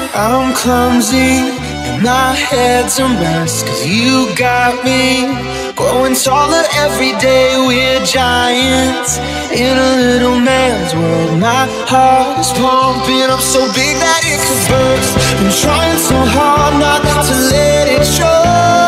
I'm clumsy and my head's a mess, 'cause you got me growing taller every day. We're giants in a little man's world. My heart is pumping up so big that it could burst. I'm trying so hard not to let it show.